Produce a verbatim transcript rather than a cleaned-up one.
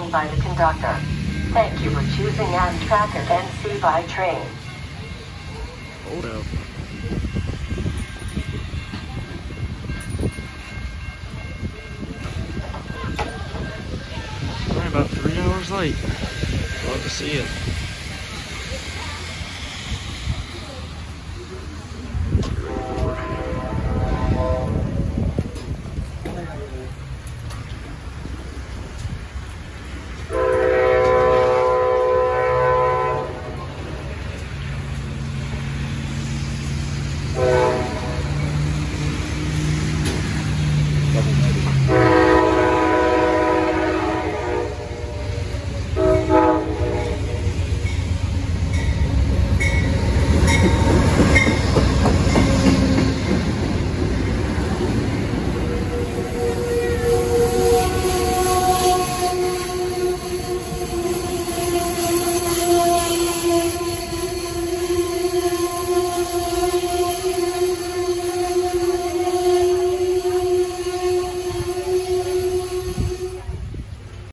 seen by the conductor. Thank you for choosing Amtrak N C by train. Hold up. We're about three hours late. Love to see it.